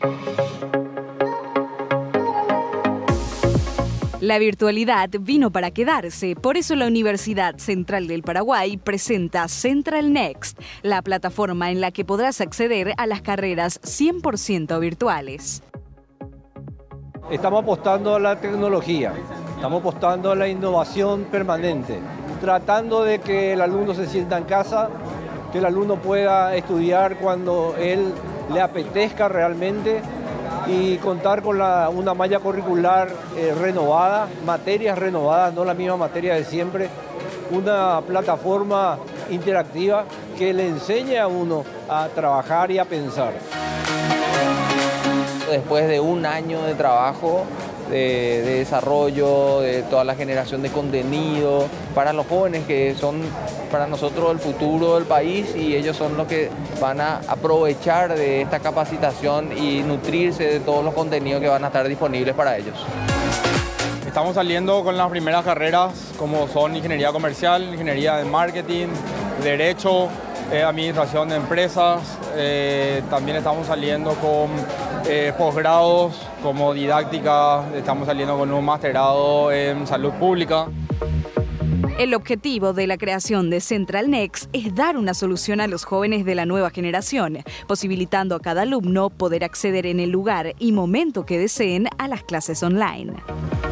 La virtualidad vino para quedarse, por eso la Universidad Central del Paraguay presenta Central Next, la plataforma en la que podrás acceder a las carreras 100% virtuales. Estamos apostando a la tecnología, estamos apostando a la innovación permanente, tratando de que el alumno se sienta en casa, que el alumno pueda estudiar cuando él le apetezca realmente y contar con una malla curricular renovada, materias renovadas, no la misma materia de siempre, una plataforma interactiva que le enseñe a uno a trabajar y a pensar. Después de un año de trabajo, de desarrollo, de toda la generación de contenido para los jóvenes que son para nosotros el futuro del país y ellos son los que van a aprovechar de esta capacitación y nutrirse de todos los contenidos que van a estar disponibles para ellos. Estamos saliendo con las primeras carreras como son ingeniería comercial, ingeniería de marketing, derecho, administración de empresas. También estamos saliendo con posgrados como didáctica, estamos saliendo con un masterado en salud pública. El objetivo de la creación de Central Next es dar una solución a los jóvenes de la nueva generación, posibilitando a cada alumno poder acceder en el lugar y momento que deseen a las clases online.